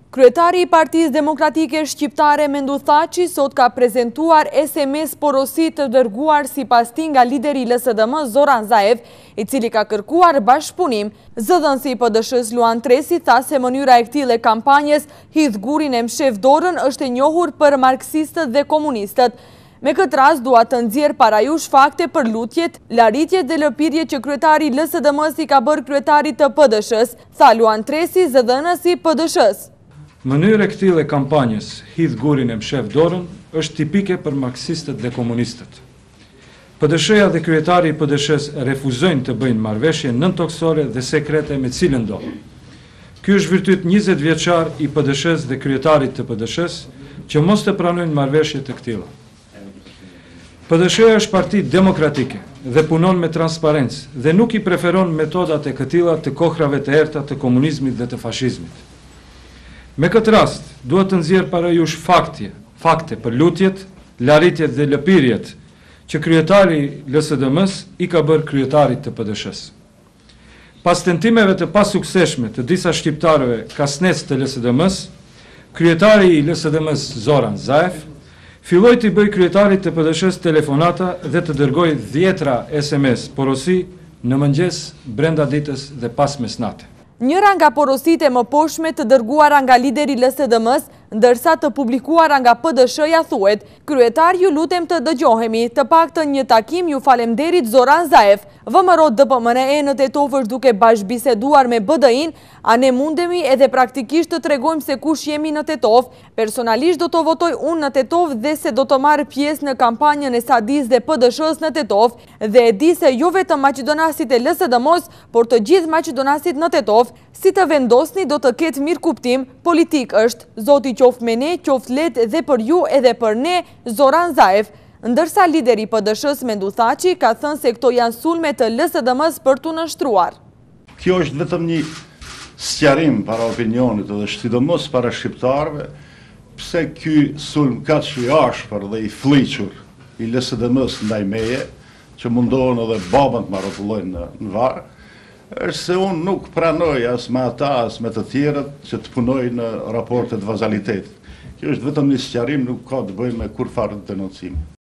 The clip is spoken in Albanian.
Kryetari i Partisë Demokratike Shqiptare Mendu Thaçi sot ka prezentuar SMS porosi të dërguar sipas tij nga lideri i LSDM Zoran Zaev, i cili ka kërkuar bashkëpunim. Zëdhënësi i PD-s-së Luan Tresi tha se mënyra e këtij kampanjes hidh gurin e mshef dorën është e njohur për marksistët dhe komunistët. Me këtë rast dua të nxjerr para jush fakte për lutjet, larritjet dhe lëpirjet që kryetari i LSDM-s i ka bërë kryetarit të PD-s-së, tha Luan Tresi, zëdhënës i PD-s-së. Mënyra e këtij kampanjës hidh gurin e mshef dorën është tipike për marksistët dhe komunistët. PD-s-ja dhe kryetari i PD-s refuzojnë të bëjnë marrëveshje nëntoksore dhe sekrete me cilën do. Ky është virtyt 20 vjeçar i PD-s dhe kryetarit të PD-s që mos të pranojnë marrëveshje të këtilla. PD-s-ja është parti demokratike dhe punon me transparencë dhe nuk i preferon metodat e këtilla të kohërave të errta të komunizmit dhe të fashizmit. Me këtë rast, duhet të nxjerr para jush fakte për lutjet, larritjet dhe lëpirjet që kryetari i LSDM-s i ka bërë kryetarit të PD-s. Pas tentimeve të pasukseshme të disa shqiptarëve kasnes të LSDM-s, kryetari i LSDM-s Zoran Zaev filloi të bëjë kryetarit të PD-s telefonata dhe të dërgojë 10 SMS porosi në mëngjes, brenda ditës dhe pas mesnate. Njëra nga porositë e mëposhme të dërguara nga lideri i LSDM-s, ndërsa të publikuara nga PD-s-ja thuhet: "Kryetar, ju lutem të dëgjohemi, të paktën një takim ju falemnderit Zoran Zaev. VMRO DPMNE në Tetov është duke bashkëbiseduar me BDI-n, a ne mundemi edhe praktikisht të tregojmë se kush jemi në Tetov. Personalisht do të votoj unë në Tetov dhe se do të marr pjesë në kampanjën e Sadis dhe PD-s në Tetov dhe e di se jo vetëm maqedonasit e LSDM-s, por të gjithë maqedonasit në Tetov, si të vendosni do të ketë mirë kuptim, politik është, zoti qoftë me ne, qoftë lehtë dhe për ju edhe për ne, Zoran Zaev." Ndërsa lideri i PD-s Mendu Thaçi ka thënë se këto janë sulme të LSDM-s për t'u nështruar. Kjo është vetëm një sqarim para opinionit dhe sidomos para shqiptarëve, pse ky sulm kaq i ashpër dhe i fllihur i LSDM-s ndaj meje, që mundohen edhe babën të marrëtullojnë në varr, është se unë nuk pranoj as me ata as me të tjerët që të punojnë në raportet vazalitetit. Kjo është vetëm një sqarim, nuk ka të bëjë me kurrfarë denoncimi.